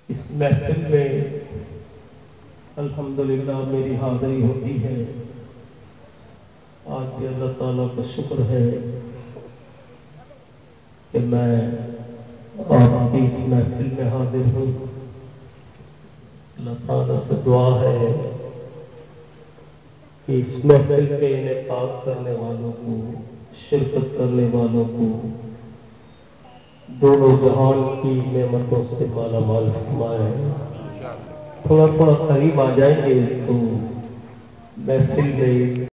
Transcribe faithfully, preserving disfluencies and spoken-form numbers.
इस महफिल में अल्हम्दुलिल्लाह मेरी हाज़िरी होती है। आज भी अल्लाह ताला का शुक्र है कि मैं आपकी इस महफिल में हाजिर हूँ। अल्लाह ताला से दुआ है कि इस महफिल के इनेकाद करने वालों को, शिरकत करने वालों को दोनों जहान की नेमतों से माला माल फरमाए। थोड़ा थोड़ा करीब आ जाएंगे तो महफिल में